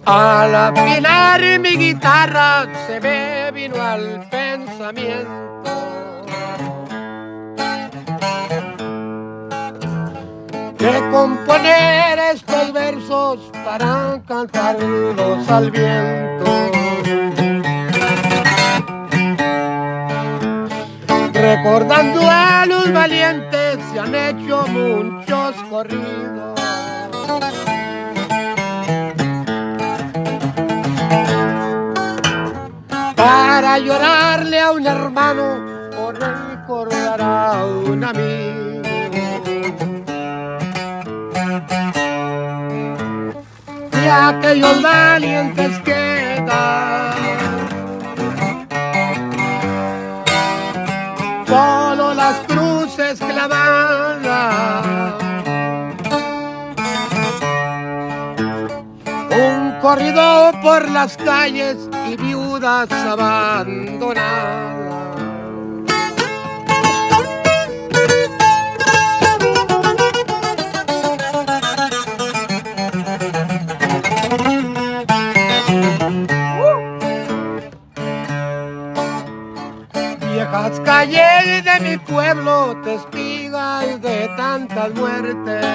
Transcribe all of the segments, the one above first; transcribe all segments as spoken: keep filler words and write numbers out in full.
Al afinar mi guitarra se me vino al pensamiento de componer estos versos para cantarlos al viento. Recordando a los valientes se han hecho muchos corridos. Para llorarle a un hermano o recordar a un amigo. Y aquellos valientes quedan solo las cruces clavadas, un corrido por las calles y viudas abandonadas. Viejas calles de mi pueblo, testigos de tantas muertes.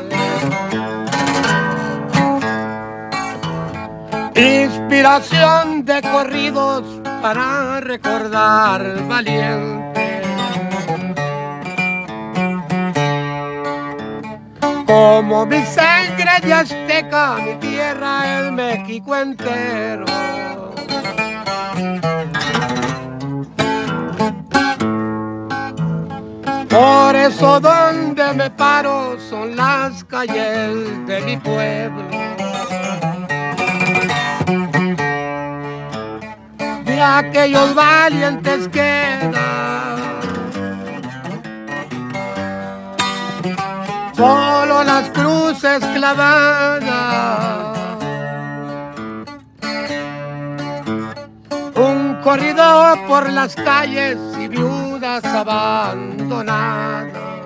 Inspiración de corridos para recordar valientes. Como mi sangre de azteca, mi tierra es México entero. Por eso donde me paro son las calles de mi pueblo. De aquellos valientes quedan solo las cruces clavadas, un corrido por las calles y viudas abandonadas.